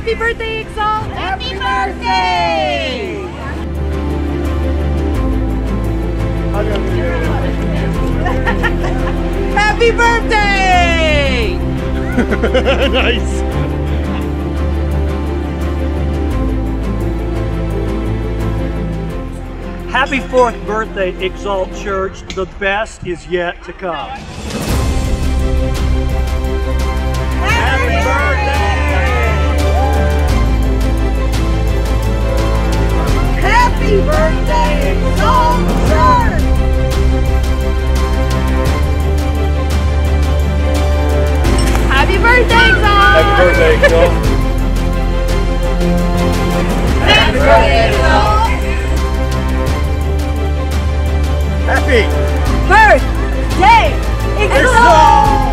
Happy birthday, Exalt! Happy birthday! Happy birthday! Nice! Happy 4th birthday, Exalt Church. The best is yet to come. Happy birthday! Happy birthday, Exalt Church! Happy birthday, Exalt! Happy birthday, Exalt! Happy birthday, Exalt! Happy Birthday, Exalt!